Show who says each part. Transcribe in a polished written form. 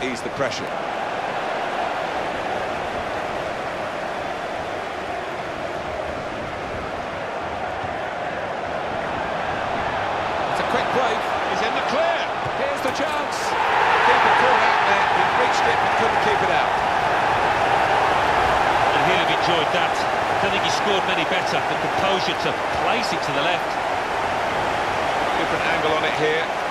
Speaker 1: ease the pressure. It's a quick break. He's in the clear. Here's the chance. Keeper caught out there. He reached it but couldn't keep it out.
Speaker 2: And he'll have enjoyed that. I don't think he scored many better. The composure to place it to the left.
Speaker 1: Different angle on it here.